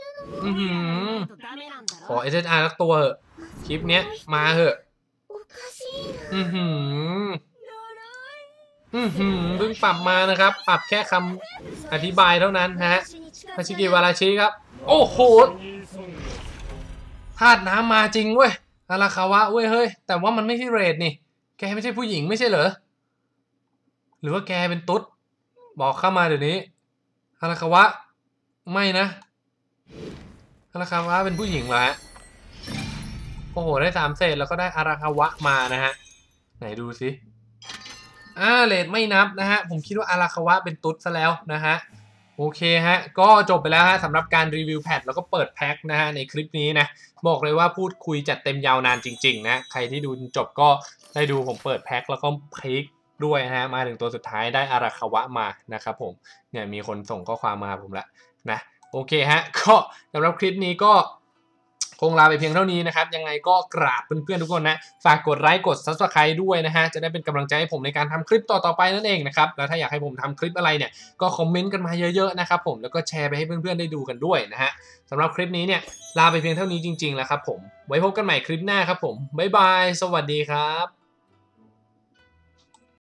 ขอ SSR สักตัวเหอะคลิปเนี้ยมาเหอะเพิ่งปรับมานะครับปรับแค่คำอธิบายเท่านั้นฮะมาชิกิวาราชิครับโอ้โหธาตุน้ำมาจริงเว้ยอาราคาวะเว้ยเฮ้ยแต่ว่ามันไม่ใช่เรดนี่แกไม่ใช่ผู้หญิงไม่ใช่เหรอหรือว่าแกเป็นตุ๊ดบอกเข้ามาเดี๋ยวนี้อาราคาวะไม่นะอาราคาวะเป็นผู้หญิงเหรอฮะโอ้โหได้3เศษแล้วก็ได้อาราคาวะมานะฮะไหนดูสิเรทไม่นับนะฮะผมคิดว่าอาราคาวะเป็นตุ๊ดซะแล้วนะฮะโอเคฮะก็จบไปแล้วฮะสำหรับการรีวิวแพทแล้วก็เปิดแพ็คนะฮะในคลิปนี้นะบอกเลยว่าพูดคุยจัดเต็มยาวนานจริงๆนะใครที่ดูจนจบก็ได้ดูผมเปิดแพ็คแล้วก็พลิกด้วยนะฮะมาถึงตัวสุดท้ายได้อาราคาวะมานะครับผมเนี่ยมีคนส่งข้อความมาผมละนะโอเคฮะก็สำหรับคลิปนี้ก็คงลาไปเพียงเท่านี้นะครับยังไงก็กราบเพื่อนๆทุกคนนะฝากกดไลค์กด Subscribe ด้วยนะฮะจะได้เป็นกำลังใจให้ผมในการทำคลิปต่อๆไปนั่นเองนะครับแล้วถ้าอยากให้ผมทำคลิปอะไรเนี่ยก็คอมเมนต์กันมาเยอะๆนะครับผมแล้วก็แชร์ไปให้เพื่อนๆได้ดูกันด้วยนะฮะสำหรับคลิปนี้เนี่ยลาไปเพียงเท่านี้จริงๆแล้วครับผมไว้พบกันใหม่คลิปหน้าครับผมบ๊ายบายสวัสดีครับ